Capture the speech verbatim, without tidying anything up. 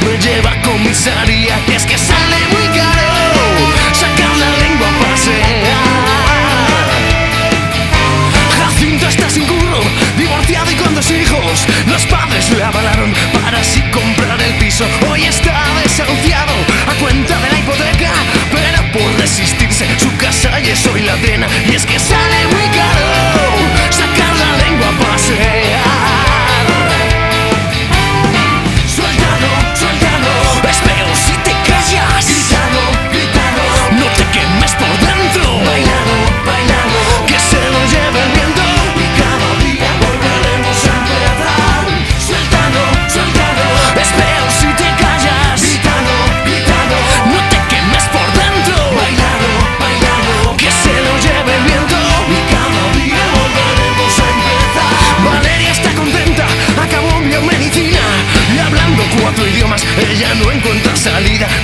me lleva a comisaría. Y es que sale muy caro sacar la lengua a pasear. Jacinto está sin curro, divorciado y con dos hijos. Los padres le avalaron para así comprar el piso. Hoy está desahuciado a cuenta de la hipoteca, pero por resistirse su casa y es hoy la drena. Y es que sale muy caro sacar la lengua a pasear. Suéltalo, suéltalo, es peor si te callas. Grítalo, grítalo, no te quemes por dentro. Bailalo, bailalo, que se lo lleve el viento. Y cada día volveremos a empezar. Suéltalo, suéltalo, es peor si te callas. Grítalo, grítalo, no te quemes por dentro. Bailalo, bailalo, que se lo lleve el viento. Y cada día volveremos a empezar. Valeria está contenta, acabó biomedicina y hablando cuatro idiomas ella no encuentra salida.